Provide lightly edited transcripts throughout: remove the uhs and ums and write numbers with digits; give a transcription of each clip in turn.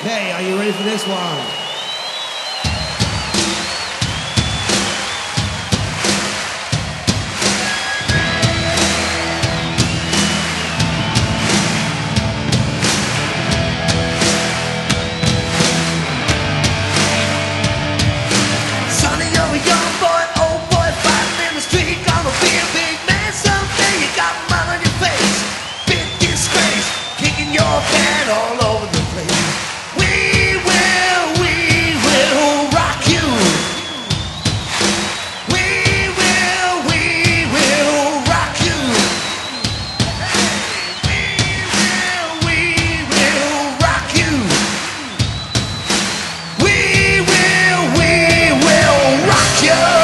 Okay, are you ready for this one? All over the place. We will rock you. We will rock you. We will rock you. We will rock you.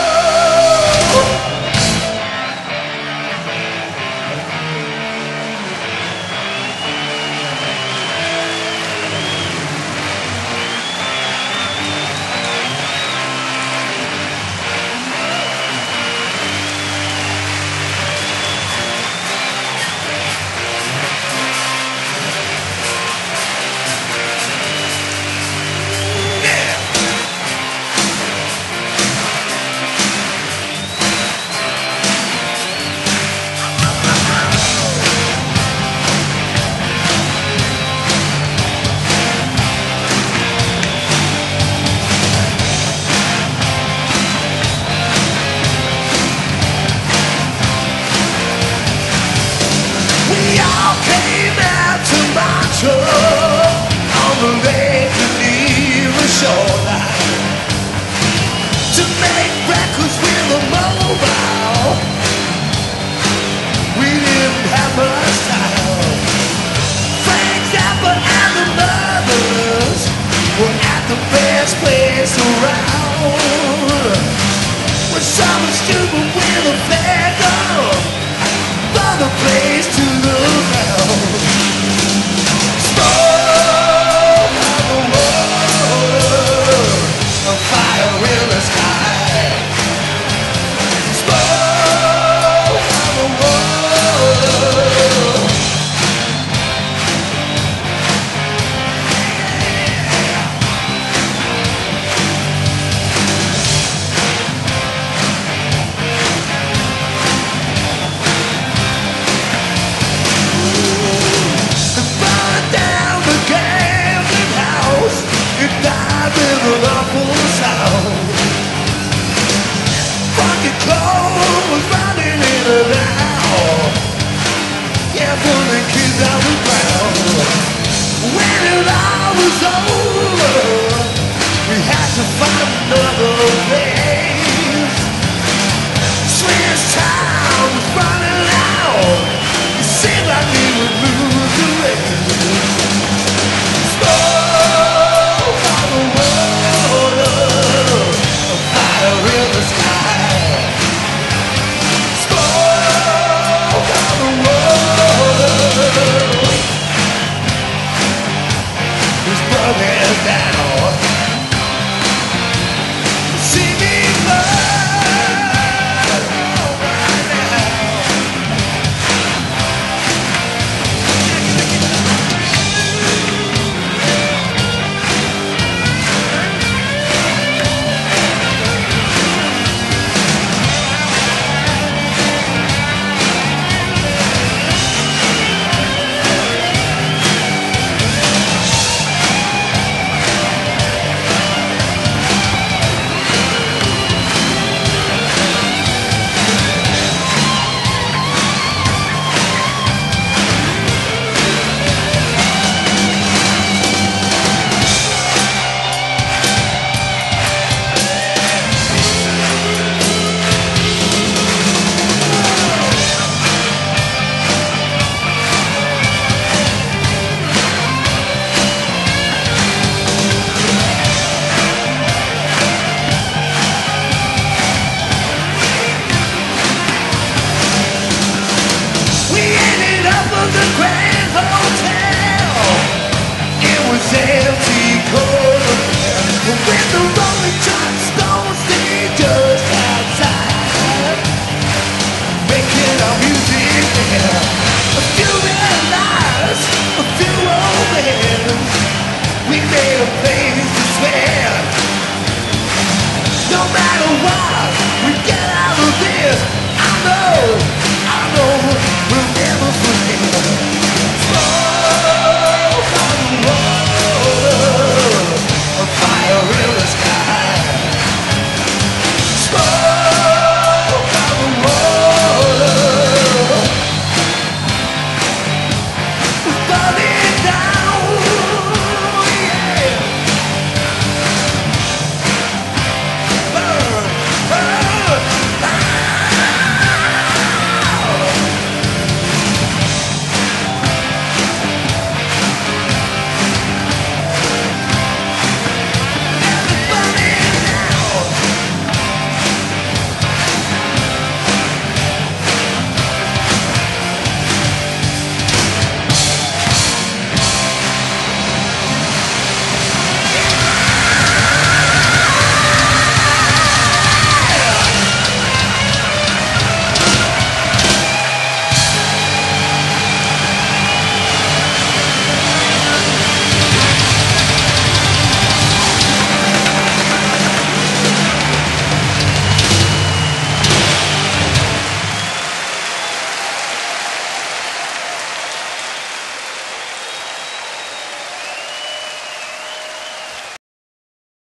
On the lake beneath the shoreline to make records with a mobile. We didn't have much time. Frank Zappa and the Mothers were at the best place around. When someone stupid with a flag up, found a place to look out. To find another place. Swedish town was running out. It seemed like we would lose the race. Smoke on the water, a fire in the sky. Smoke on the water, his brother's down.